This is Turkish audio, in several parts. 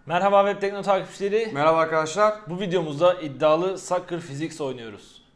Merhaba Web Tekno takipçileri. Merhaba arkadaşlar. Bu videomuzda iddialı Soccer Physics oynuyoruz.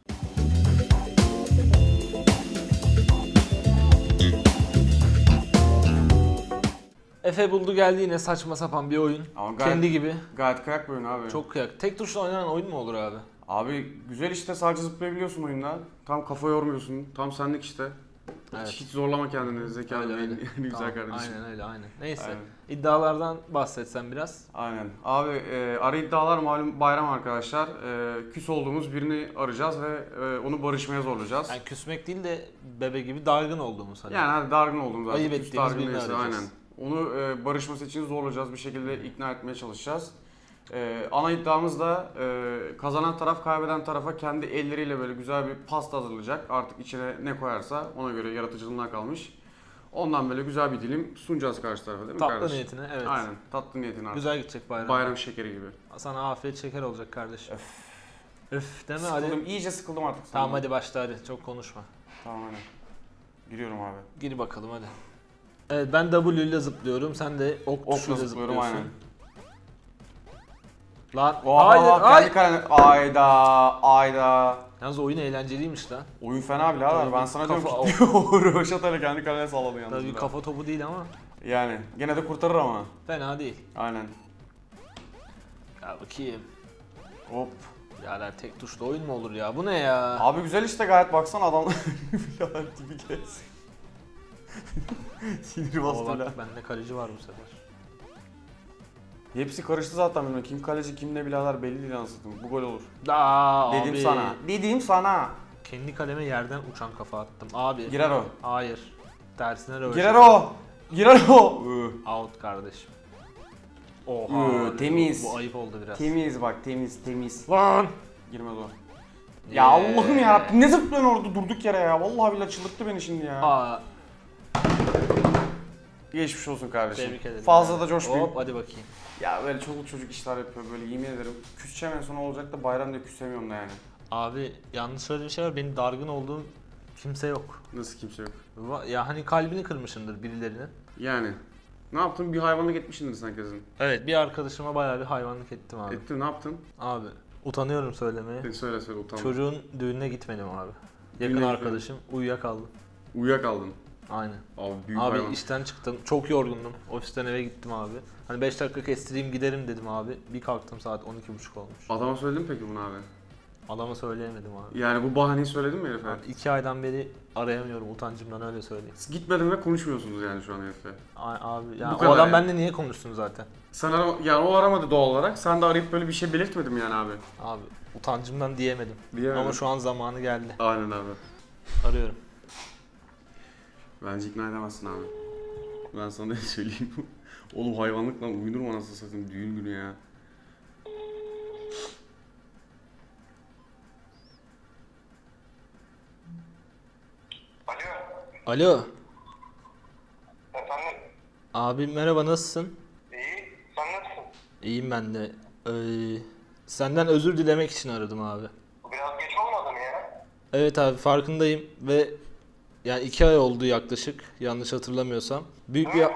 Efe buldu geldi yine saçma sapan bir oyun. Ama Kendi gibi. Gayet kıyak bir oyun abi. Çok kıyak. Tek tuşla oynanan oyun mu olur abi? Abi güzel işte, sadece zıplayabiliyorsun oyunda. Tam kafa yormuyorsun. Tam senlik işte. Evet. Hiç zorlama kendini, zekanı Öyle, öyle. en güzel Tamam, kardeşim. aynen öyle aynen. Neyse. Aynen. İddialardan bahsetsen biraz. Aynen. Abi ara iddialar malum bayram arkadaşlar. Küs olduğumuz birini arayacağız ve onu barışmaya zorlayacağız. Yani küsmek değil de bebe gibi dargın olduğumuz hani. Yani hadi dargın oldum zaten. Ayıp Küs ettiğimiz dargın birini neyse, arayacağız. aynen. Onu barışması için zorlayacağız, bir şekilde ikna etmeye çalışacağız. Ana iddiamız da kazanan taraf kaybeden tarafa kendi elleriyle böyle güzel bir pasta hazırlayacak. Artık içine ne koyarsa ona göre, yaratıcılığına kalmış. Ondan böyle güzel bir dilim sunacağız karşı tarafa, değil mi Tatlı kardeşim? niyetine evet. Aynen, tatlı niyetine artık. Güzel gidecek bayram. Bayram şekeri gibi. Sana afiyet şeker olacak kardeşim. Öf deme Sıkıldım, hadi. iyice sıkıldım artık. Tamam hadi başla hadi. Çok konuşma. Tamam hadi. Giriyorum abi. Gir bakalım hadi. Evet ben W ile zıplıyorum. Sen de ok Okla tuşuyla zıplıyorum, zıplıyorsun. aynen. Lan Oha, hayır kendi hayır. kalene... Ayda. Yalnız oyun eğlenceliymiş lan. Oyun fena birader. Tabii Ben sana kafa- diyorum ki Röşatayla kendi kalene salladı yalnız. Tabii bir kafa topu değil ama daha. Yani gene de kurtarır ama. fena değil. Aynen. Ya bakayım. Hop. Birader tek tuşlu oyun mu olur ya? Bu ne ya? Abi güzel işte, gayet baksana adam. Birader tipi kes. Sinir Ama bastı bak bile. bende kaleci var bu sefer. Hepsi karıştı zaten bilmiyorum. Kim kaleci kim ne birader belli değil anasını. Bu gol olur. Dedim Abi. sana. Dedim sana. Kendi kaleme yerden uçan kafa attım. Abi. Girer o. Hayır. Tersine röveşat. Girer o. Girer o. Out kardeşim. Oha. Temiz. Bu ayıp oldu biraz. Temiz bak, temiz. Lan. Girmez o. Ya Allah'ım yarabbim, ne zıplıyorsun orada durduk yere ya. Vallahi billahi çıldırttı beni şimdi ya. Aa, Geçmiş olsun kardeşim. tebrik ederim. Fazla da coşmayın. Hop hadi bakayım. Ya böyle çoluk çocuk işler yapıyor böyle, yemin ederim. Küseceğim en son olacak da bayramda küsemiyorum da yani. Abi yanlış söylediğim bir şey var. Benim dargın olduğum kimse yok. Nasıl kimse yok? Ya hani kalbini kırmışımdır birilerinin. Yani. Ne yaptın? Bir hayvanlık etmişsindir sen kızın. Evet bir arkadaşıma bayağı bir hayvanlık ettim abi. Ettin, ne yaptın? Abi utanıyorum söylemeye. Söyle utanma. Çocuğun düğününe gitmedim abi. Yakın Düğüne arkadaşım uyuyakaldım. Uyuyakaldın. Aynen. Abi büyük Abi hayvan. işten çıktım. Çok yorgundum. Ofisten eve gittim abi. Hani 5 dakika kestireyim giderim dedim abi. Bir kalktım saat 12.30 olmuş. Adama söyledin mi peki bunu abi? Adama söyleyemedim abi. Yani bu bahaneyi söyledin mi herife? Abi 2 aydan beri arayamıyorum utancımdan öyle söyleyeyim. Gitmedin ve konuşmuyorsunuz yani şu an herife. Abi Bu ya o kadar adam yani. benimle niye konuşsun zaten? Sen yani o aramadı doğal olarak. Sen de arayıp böyle bir şey belirtmedin mi yani abi? Abi utancımdan diyemedim. Diyemedim. Ama şu an zamanı geldi. Aynen abi. Arıyorum. Bence ikna edemezsin abi. Ben sana ne söyleyeyim. Oğlum hayvanlıkla uyunur mu anasını satayım düğün günü ya. Alo, Alo. efendim. Abi merhaba nasılsın? İyi, sen nasılsın? İyiyim ben de. Senden özür dilemek için aradım abi. Biraz geç olmadı mı ya? Evet abi farkındayım ve yani 2 ay oldu yaklaşık yanlış hatırlamıyorsam. Büyük bir...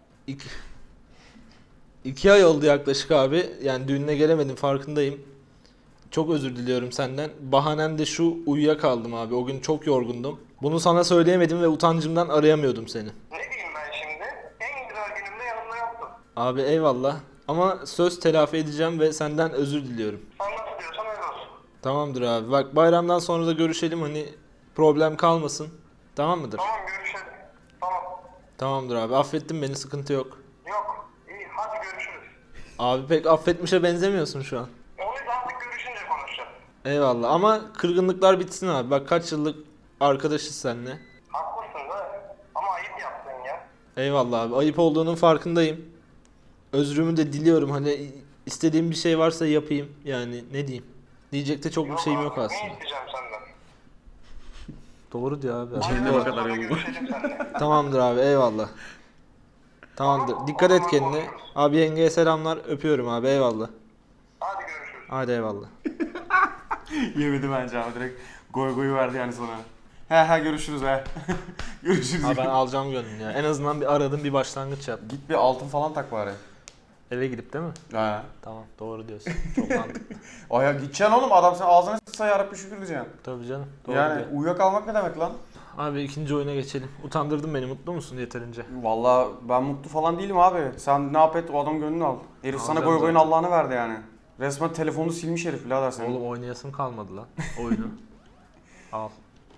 2 ay oldu yaklaşık abi. Yani düğününe gelemedim farkındayım. Çok özür diliyorum senden. Bahanem de şu, uyuyakaldım abi. O gün çok yorgundum. Bunu sana söyleyemedim ve utancımdan arayamıyordum seni. Ne diyeyim ben şimdi? En güzel günümde yanımda yoktun. Abi eyvallah. Ama söz telafi edeceğim ve senden özür diliyorum. Sen nasıl diyorsan öyle olsun. Tamamdır abi. Bak bayramdan sonra da görüşelim hani problem kalmasın. Tamam mıdır? Tamam, görüşelim. Tamam. Tamamdır abi. Affettin beni, sıkıntı yok. Yok, iyi, hadi görüşürüz. Abi pek affetmişe benzemiyorsun şu an. Onu da artık görüşünce konuşacağız. Eyvallah ama kırgınlıklar bitsin abi. Bak kaç yıllık arkadaşız seninle. Haklısın da ama ayıp yaptın ya. Eyvallah abi. Ayıp olduğunun farkındayım. Özrümü de diliyorum. Hani istediğim bir şey varsa yapayım. Yani ne diyeyim. Diyecek de çok bir şeyim yok abi, aslında. Ne isteyeceğim senden? Doğru diyor abi. Kendine Aynen, o kadar sonra yolum var. görüşelim seninle. Tamamdır abi eyvallah. Tamamdır. Dikkat et kendine. Abi yengeye selamlar. Öpüyorum abi eyvallah. Hadi görüşürüz. Hadi eyvallah. Yemedi bence abi, direkt goy verdi yani sana. He görüşürüz he. Görüşürüz. Abi ben alacağım gönlünü ya. En azından bir aradım, bir başlangıç yap. Git bir altın falan tak bari. Eve gidip değil mi? He. Tamam doğru diyorsun. Çok mantıklı. Aya gideceksin oğlum, adam sen ağzına sıçsa yarabbi şükür diyeceksin. Tabii canım. Doğru Yani diyor. uyuyakalmak ne demek lan? Abi ikinci oyuna geçelim. Utandırdın beni. Mutlu musun yeterince? Vallahi ben mutlu falan değilim abi. Sen ne yap et, o adamın gönlünü al. Herif sana Alacağım goy goyun zaten. Allah'ını verdi yani. Resmen telefonunu silmiş herif birader senin. Oğlum oynayasım kalmadı lan oyunu. Al.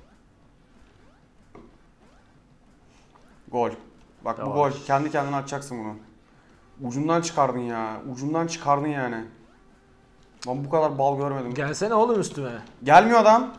Gol. Bak bu Yavaş. gol. Kendi kendine atacaksın bunu. Ucundan çıkardın ya. Ucundan çıkardın yani. Ben bu kadar bal görmedim. Gelsene oğlum üstüme. Gelmiyor adam.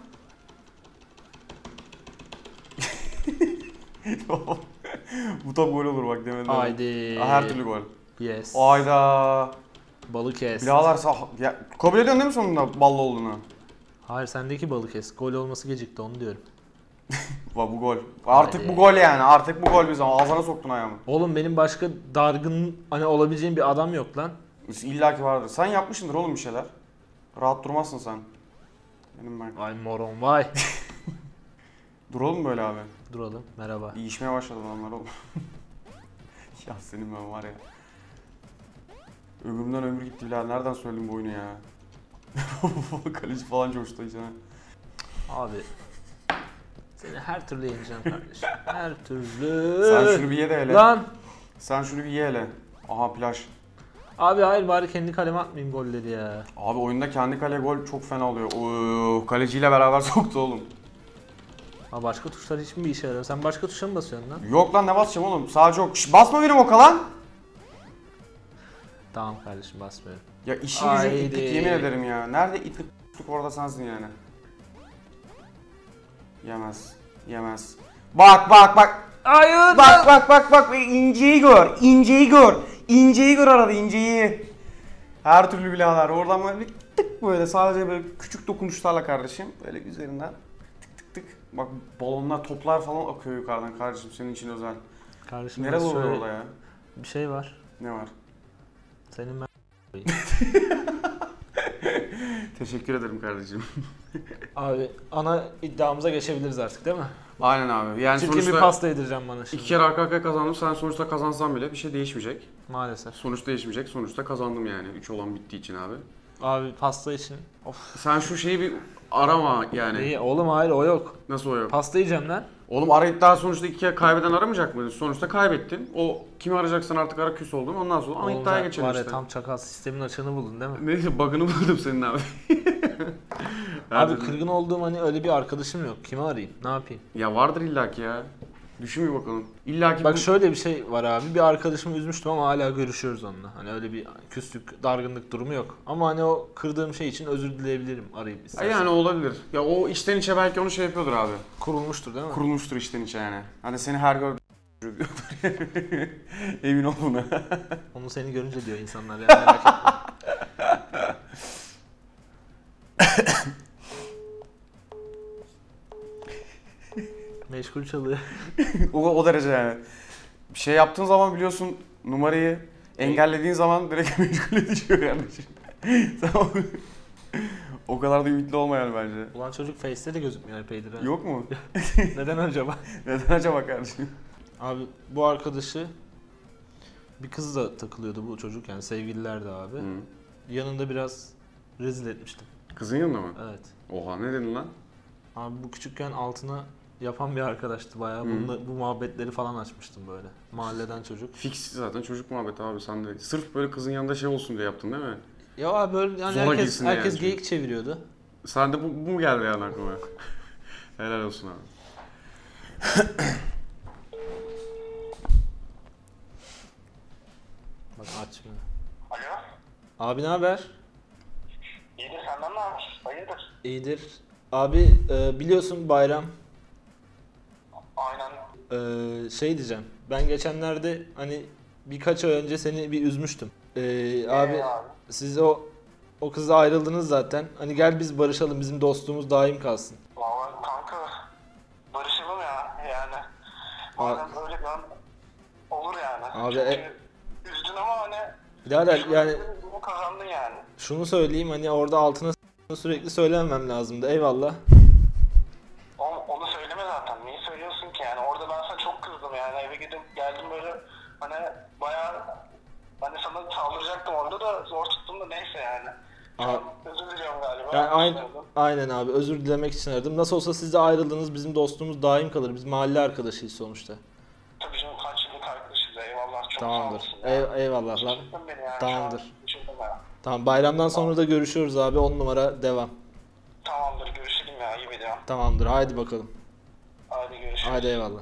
Bu top gol olur bak demedim. Haydi. Her türlü gol. Yes. Ayda. Balık kes. Birader ya, kabul ediyorsun değil mi sonunda ballı olduğunu? Hayır sendeki balık kes. Gol olması gecikti onu diyorum. Bu gol. Artık Haydi. bu gol yani. Artık bu gol bir zaman. Ağzına soktun ayağımı. Oğlum benim başka dargın hani olabileceğim bir adam yok lan. İlla ki vardır. Sen yapmışsındır oğlum bir şeyler. Rahat durmazsın sen. Benim ben. Vay moron vay. Duralım böyle abi. Duralım. Merhaba. İyişmeye başladı adamlar oğlum. Ya senin ben var ya. Ömrümden ömür gitti bile. Nereden söyledim bu oyunu ya? Kaleci falan coştu içine. Abi. Seni her türlü yeneceğim kardeşim. Her türlü. Sen şunu bir ye de hele. Lan. Sen şunu bir ye hele. Aha plaj. Abi hayır bari kendi kaleme atmayayım golleri ya. Abi oyunda kendi kale gol çok fena oluyor. Oo, kaleciyle beraber soktu oğlum. Ha başka tuşlar hiç mi bir işe yaramıyor? Sen başka tuşa mı basıyorsun lan? Yok lan ne basacağım oğlum? Sadece ok. Şş, basma benim oka lan. Tamam kardeşim basmıyorum. Ya işin gücün Haydi. itlik yemin ederim ya. Nerede itlik orada sensin yani. Yemez. Yemez. Bak bak bak. Hayır. Bak inceyi gör. İnceyi gör. İnceyi gör arada inceyi. Her türlü birader. Oradan böyle bir tık böyle sadece böyle küçük dokunuşlarla kardeşim. Böyle üzerinden tık tık tık. Bak balonlar toplar falan akıyor yukarıdan kardeşim senin için özel. Kardeşim Nerede biraz oluyor şöyle orada ya? bir şey var. Ne var? Senin ben Teşekkür ederim kardeşim. Abi ana iddiamıza geçebiliriz artık değil mi? Aynen abi. Yani Çirkin bir sonuçta pasta yedireceğim bana şimdi. iki kere arka arkaya kazandım. Sen sonuçta kazansan bile bir şey değişmeyecek. Maalesef. Sonuç değişmeyecek. Sonuçta kazandım yani. 3 olan bittiği için abi. Abi pasta için. Of. Sen şu şeyi bir arama yani. İyi oğlum hayır o yok. Nasıl o yok? Pasta yiyeceğim lan. Oğlum arayıp daha sonuçta iki kere kaybeden aramayacak mıydın? Sonuçta kaybettin. O kimi arayacaksan artık ara küs oldun. Ondan sonra ama Oğlum iddiaya sen geçelim var ya işte. tam çakal sistemin açığını buldun değil mi? Neyse bug'ını buldum senin abi. Abi kırgın olduğum hani öyle bir arkadaşım yok. Kimi arayayım? Ne yapayım? Ya vardır illaki ya. Düşün bir bakalım. İllaki Bak şöyle bir şey var abi. Bir arkadaşımı üzmüştüm ama hala görüşüyoruz onunla. Hani öyle bir küslük, dargınlık durumu yok. Ama hani o kırdığım şey için özür dileyebilirim arayıp istersen. Yani olabilir. Ya o içten içe belki onu şey yapıyordur abi. Kurulmuştur değil mi? Kurulmuştur içten içe yani. Hani seni her gördüğü emin ol buna. Onu seni görünce diyor insanlar ya merak etme. Meşgul çalıyor. O derece yani. Bir şey yaptığın zaman biliyorsun numarayı engellediğin zaman direkt meşgule düşüyor kardeşim. Sen o kadar da ümitli olma yani bence. Ulan çocuk Face'te de gözükmüyor epeydir ha. Yok mu? Neden acaba? Neden acaba kardeşim? Abi bu arkadaşı bir kızla takılıyordu bu çocuk yani sevgililerdi abi. Hı. Yanında biraz rezil etmiştim. Kızın yanında mı? Evet. Oha ne dedin lan? Abi bu küçükken altına yapan bir arkadaştı bayağı. Hı. Bu muhabbetleri falan açmıştım böyle. Mahalleden çocuk. Fix zaten çocuk muhabbeti abi sen de. Sırf böyle kızın yanında şey olsun diye yaptın değil mi? Ya abi böyle yani Zora herkes girsin yani çocuk. geyik çeviriyordu. Sen de bu mu geldi yani aklıma? Helal olsun abi. Bak açmıyor. Alo. Abi ne haber? İyidir senden ne haber? Hayırdır? İyidir. Abi biliyorsun bayram. Aynen. Şey diyeceğim. Ben geçenlerde hani birkaç ay önce seni bir üzmüştüm. Abi siz o kızla ayrıldınız zaten. Hani gel biz barışalım. Bizim dostluğumuz daim kalsın. Vallahi kanka barışalım ya yani. Madem öyle bir an olur yani. Abi, Çünkü üzdün ama hani Birader yani bunu kazandın yani. şunu söyleyeyim hani orada altına sürekli söylememem lazımdı. Eyvallah. Onu söyleme zaten. Niye söylüyorsun ki yani? Orada ben sana çok kızdım yani. Eve gidip geldim böyle hani bayağı hani sana saldıracak zor tuttum da neyse yani. Şu Aha. an özür diliyorum galiba. Yani aynen abi, özür dilemek için aradım. Nasıl olsa siz de ayrıldınız, bizim dostluğumuz daim kalır. Biz mahalle arkadaşıyız sonuçta. Tabii canım, kaç yıllık arkadaşız, eyvallah, çok sağ Tamamdır. olasın. ya. Eyvallah lan. Düşündün beni yani, Tamamdır. şu an düşündüm ya. Tamam, bayramdan sonra da görüşüyoruz abi. 10 numara devam. Tamamdır, görüşelim ya, iyi video. Tamamdır, haydi bakalım. Hadi görüşürüz. Haydi eyvallah.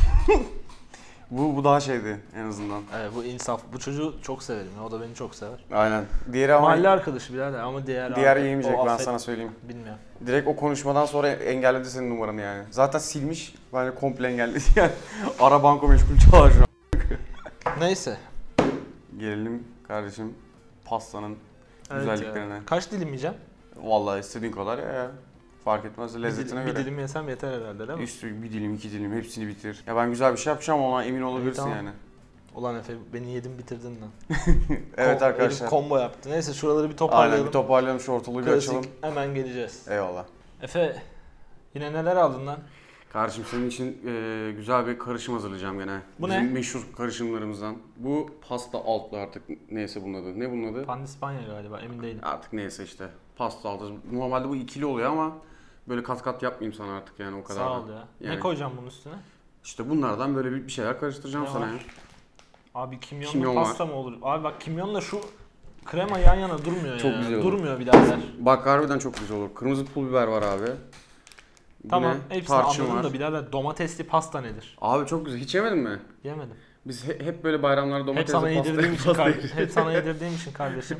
Bu daha şeydi en azından. Evet, bu insaf. Bu çocuğu çok severim ya. O da beni çok sever. Aynen. Diğeri ama Mahalle arkadaşı birader ama diğer diğer abi, yemeyecek, o ben affet- sana söyleyeyim. Bilmiyorum. Direkt o konuşmadan sonra engelledi senin numaranı yani. Zaten silmiş, bence komple engelledi yani. Ara banko meşgul çalar şu an. Neyse. Gelelim kardeşim pastanın Evet güzelliklerine. ya. Kaç dilim yiyeceğim? Vallahi istediğin kadar ya. Fark etmez lezzetine Bir göre. dilim yesem yeter herhalde değil mi? Üstü bir dilim, iki dilim hepsini bitir. Ya ben güzel bir şey yapacağım ama emin olabilirsin tamam. yani. Ulan Efe, beni yedin bitirdin lan. Evet arkadaşlar. Herif combo yaptı. Neyse şuraları bir Aynen toparlayalım. bir toparlayalım şu ortalığı bir açalım. Klasik, hemen geleceğiz. Eyvallah. Efe, yine neler aldın lan? Kardeşim senin için güzel bir karışım hazırlayacağım gene. Bu Bizim ne? meşhur karışımlarımızdan. Bu pasta altlı artık neyse bunun adı. Ne bunun adı? Pandispanya galiba, emin değilim. Artık neyse işte. Pasta altı. Normalde bu ikili oluyor ama böyle kat kat yapmayayım sana artık yani o kadar. Sağ da. ol ya. Yani Ne koyacağım bunun üstüne? İşte bunlardan böyle bir şeyler karıştıracağım Ne sana var? ya. Abi kimyonlu Kimyon var. pasta mı olur? Abi bak, kimyonla şu krema yan yana durmuyor Çok ya. güzel olur. Durmuyor birader. Bak harbiden çok güzel olur. Kırmızı pul biber var abi. Tamam, Yine hepsini tarçın anladım var. da birader, domatesli pasta nedir? Abi çok güzel. Hiç yemedin mi? Yemedim. Biz hep böyle bayramlarda Hep domatesli sana pasta yedirdiğim için kardeşim. Hep sana yedirdiğim için kardeşim.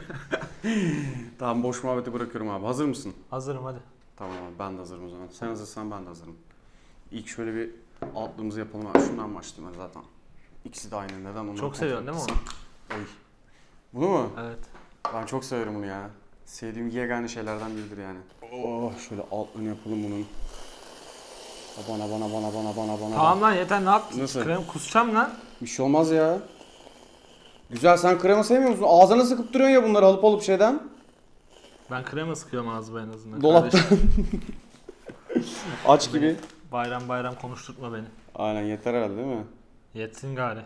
Tamam boş muhabbeti bırakıyorum abi. Hazır mısın? Hazırım hadi. Tamam abi ben de hazırım o zaman. Sen hazırsan ben de hazırım. İlk şöyle bir altlığımızı yapalım abi. Şundan başlayayım ben zaten. İkisi de aynı. Neden onları Çok seviyorsun değil mi kontrol etsin? Oy. Bunu mu? Evet. Ben çok severim bunu ya. Sevdiğim yegane şeylerden biridir yani. Oh şöyle altını yapalım bunun. Bana. Tamam lan yeter, ne yaptın? Nasıl? Krem kusacağım lan. Bir şey olmaz ya. Güzel, sen krema sevmiyor musun? Ağzına sıkıp duruyorsun ya bunları alıp şeyden. Ben krema sıkıyorum ağzıma en azından. Dolapta. Kardeşim, Aç gibi. bayram bayram konuşturtma beni. Aynen yeter herhalde değil mi? Yetsin gari.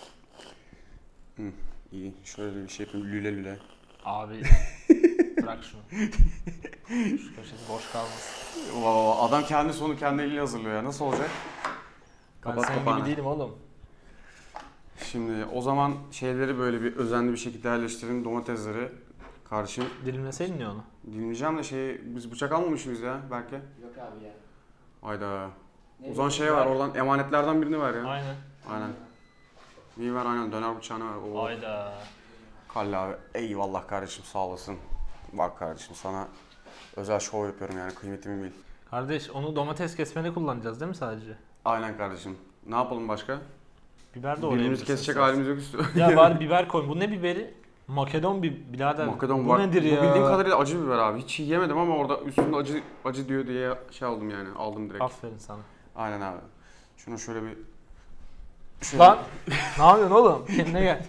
İyi. Şöyle bir şey yapayım. Lüle. Abi bırak şunu. Şu köşesi boş kalmasın. Adam kendi sonu kendi eliyle hazırlıyor ya. Nasıl olacak? Ben Kapat senin kapağını. gibi değilim oğlum. Şimdi o zaman şeyleri böyle bir özenli bir şekilde yerleştirelim. Domatesleri karışım. Dilimleseydin ya onu. Dinleyeceğim de biz bıçak almamış mıyız ya belki? Yok abi ya. Hayda. Ne O zaman bileyim, var oradan emanetlerden birini ver ya. Aynen. Aynen. İyi ver aynen döner bıçağını ver. Oo. Hayda. Kalle abi eyvallah kardeşim sağ olasın. Bak kardeşim sana özel şov yapıyorum yani kıymetimi bil. Kardeş, onu domates kesmede kullanacağız değil mi sadece? Aynen kardeşim. Ne yapalım başka? Biber de Birbirimizi oraya kesecek halimiz yok üstü. Ya bari biber koy. Bu ne biberi? Makedon birader. Makedon Bu var. nedir ya? Bu bildiğim kadarıyla acı biber abi. Hiç yemedim ama orada üstünde acı diyor diye şey aldım yani. Aldım direkt. Aferin sana. Aynen abi. Şunu şöyle bir... Lan ne yapıyorsun oğlum? Kendine gel.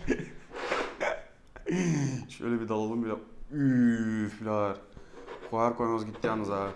Şöyle bir dalalım bir de. Üf birader. Koyar koymaz gitti yalnız ha.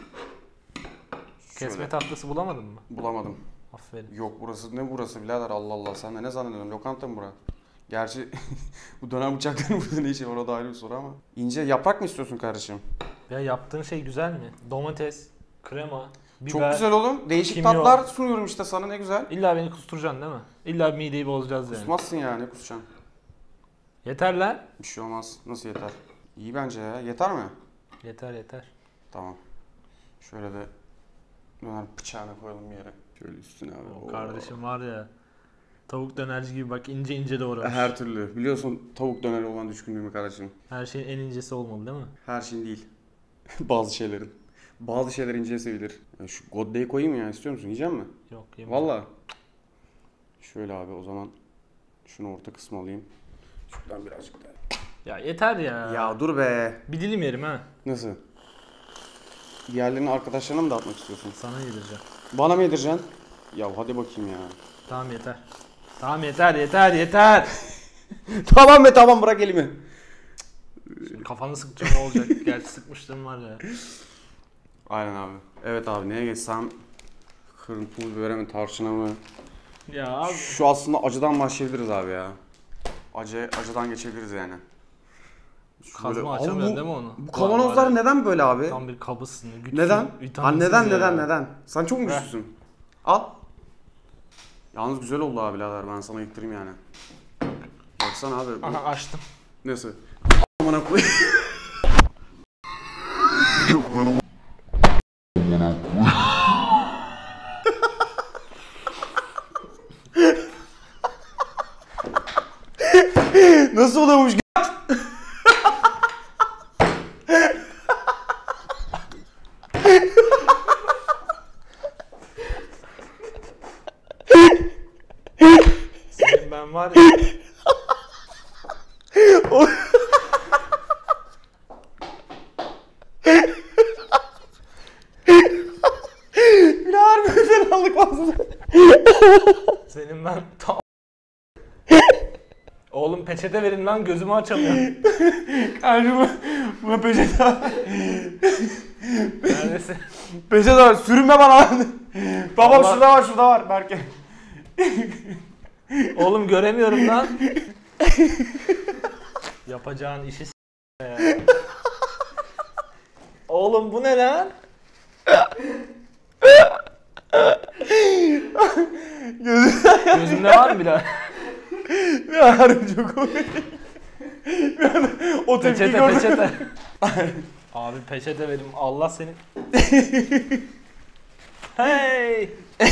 Kesme Şöyle. tahtası bulamadın mı? Bulamadım. Aferin. Yok burası ne burası birader Allah Allah. Sen de ne zannediyorsun? Lokanta mı bura? Gerçi bu dönem bıçakların burada ne işi var o da ayrı bir soru ama. İnce yaprak mı istiyorsun kardeşim? Ya yaptığın şey güzel mi? Domates, krema, biber. Çok güzel oğlum. Değişik kimyon. tatlar sunuyorum işte sana ne güzel. İlla beni kusturacaksın değil mi? İlla mideyi bozacağız yani. Kusmazsın ya ne kusacaksın? Yeter lan. Bir şey olmaz. Nasıl yeter? İyi bence ya. Yeter mi? Yeter. Tamam. Şöyle de döner bıçağını koyalım bir yere. Şöyle üstüne abi. O kardeşim var ya. Tavuk dönerci gibi bak, ince ince doğramış. Her türlü. Biliyorsun tavuk döneri olan düşkünlüğümü kardeşim. Her şeyin en incesi olmalı değil mi? Her şeyin değil. Bazı şeylerin. Bazı şeyler ince sevilir. Ya şu Godde'yi koyayım ya istiyor musun? Yiyecek misin? Yok yemem. Valla. Şöyle abi o zaman şunu orta kısmı alayım. Şuradan birazcık daha. Ya yeter ya. Ya dur be. Bir dilim yerim ha. Nasıl? Diğerlerini arkadaşlarına mı dağıtmak istiyorsun? Sana yedireceğim. Bana mı yedireceksin? Ya hadi bakayım ya. Tamam yeter. Tamam yeter. Tamam be tamam bırak elimi. Şimdi kafanı sıkacağım, ne olacak? Gerçi sıkmıştım var ya. Aynen abi. Evet abi neye geçsem? Kırmızı bibere mi tarçına mı? Ya abi. Şu aslında acıdan başlayabiliriz abi ya. Acıdan geçebiliriz yani. Kazma Abi açamıyorsun değil mi onu? Bu kavanozlar neden böyle abi? Tam bir kabısın. Güçsüz, Neden? Ha vitaminsiz neden? Sen çok mu Ver. güçlüsün? Al. Yalnız güzel oldu abi birader, ben sana yıktırayım yani. Baksana abi. Aha açtım. Nasıl? Amına koy. Nasıl oluyormuş? Senin ben var ya. Birader bir fenalık var. Senin ben Oğlum peçete verin lan, gözümü açamıyorum. Karşıma buna peçete var. Neredesin? Peçete var, sürünme bana. Babam Allah- şurada var Berke. Oğlum göremiyorum lan. Yapacağın işi ya. Oğlum bu ne lan? Gözümde var mı bile? Ya harbi çok komik. O tepki Peçete gördüm. peçete. Abi peçete verim, Allah seni. Hey!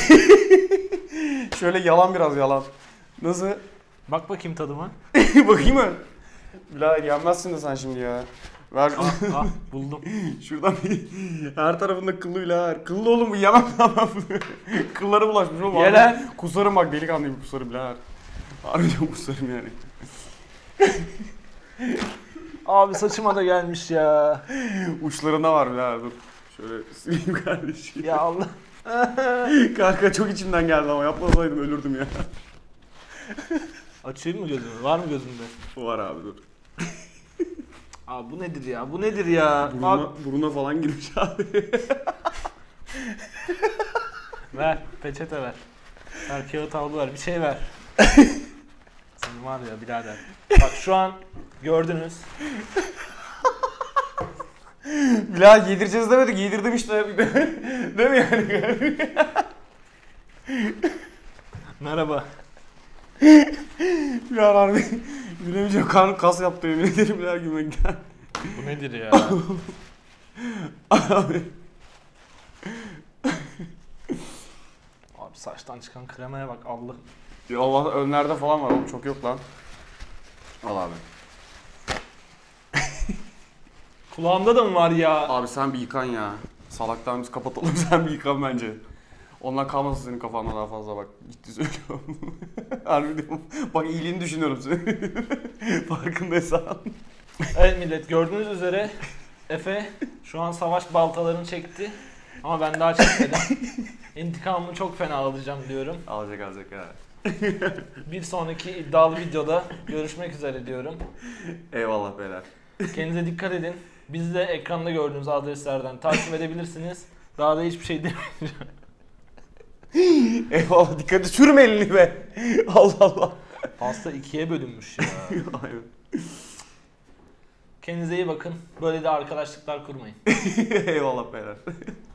Şöyle yalan, biraz yalan. Nasıl? Bak bakayım tadıma. Bakayım mı? Birader yenmezsin de sen şimdi ya. Ver Ah buldum. şuradan bir, her tarafında kıllı birader. Kıllı oğlum, bu yemem lan ben bunu. Kıllara bulaşmış oğlum. Ye lan. Kusarım bak, delikanlıyım, kusarım birader. Harbiden kusarım yani. Abi saçıma da gelmiş ya. Uçlarında var birader, dur. Şöyle sileyim kardeşim. Ya Allah. Kanka çok içimden geldi ama yapmasaydım ölürdüm ya. Açayım mı gözümü? Var mı gözümde? Var abi, dur. Abi bu nedir ya? Bu nedir ya? Abi, Buruna falan girmiş abi. ver peçete ver. Ver kağıt havlu ver, bir şey ver. Senin var ya birader. Bak şu an gördünüz. Bilal yedireceğiz demedik, yedirdim işte. Değil mi yani? Merhaba. Bilal harbi bilemeyeceğim, kan kas yaptı yemin ederim Bilal gülmekten. Bu nedir ya? Abi. Abi saçtan çıkan kremaya bak Allah. Ya Allah, önlerde falan var oğlum, çok yok lan. Al abi. Kulağımda da mı var ya? Abi sen bir yıkan ya. Salaktan biz kapatalım, sen bir yıkan bence. Ondan kalmasın senin kafanda daha fazla, bak. Gitti söylüyorum. Harbi diyorum. Bak iyiliğini düşünüyorum senin. Farkındaysan. Evet millet, gördüğünüz üzere Efe şu an savaş baltalarını çekti. Ama ben daha çekmedim. İntikamımı çok fena alacağım diyorum. Alacak ha. Bir sonraki iddialı videoda görüşmek üzere diyorum. Eyvallah beyler. Kendinize dikkat edin. Bizi de ekranda gördüğünüz adreslerden takip edebilirsiniz. Daha da hiçbir şey demeyeceğim. Eyvallah, dikkat et, sürme elini be. Allah Allah. Pasta ikiye bölünmüş ya. Aynen. Kendinize iyi bakın. Böyle de arkadaşlıklar kurmayın. Eyvallah beyler.